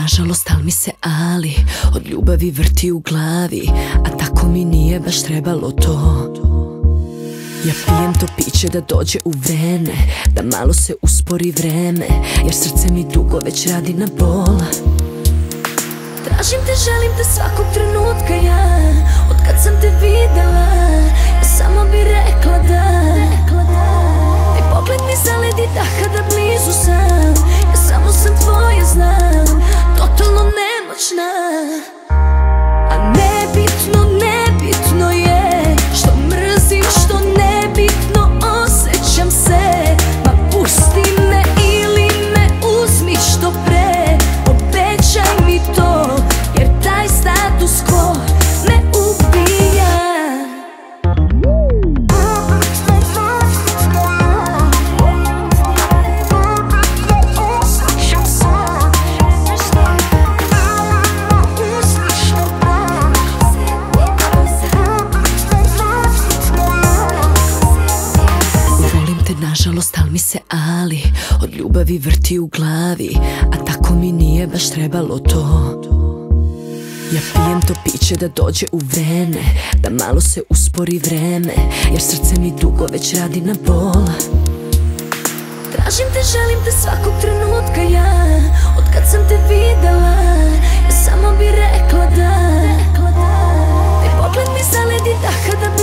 nažalost, al mi se ali od ljubavi vrti u glavi, a tako mi nije baš trebalo to. Ja pijem to piće da dođe u vene, da malo se uspori vreme, jer srce mi dugo već radi na bol. Tražim te, želim te svakog trenutka ja, od kad sam te videla, ja samo bi rekla da. Taj pogled mi zaledi dah kada blizu sam, ja samo sam tvoja, znam, totalno nemoćna. A nebitno je što mrzim, što nebitno osjećam se. Ma pusti me ili me uzmi što pre, obećaj mi to, jer taj status quo me ubija. Nažalost, al mi se ali od ljubavi vrti u glavi, a tako mi nije baš trebalo to. Ja pijem to piće da dođe u vene, da malo se uspori vreme, jer srce mi dugo već radi na bol. Tražim te, želim te svakog trenutka ja, od kad sam te videla, ja samo bi rekla da. Taj pogled mi zaledi dah kada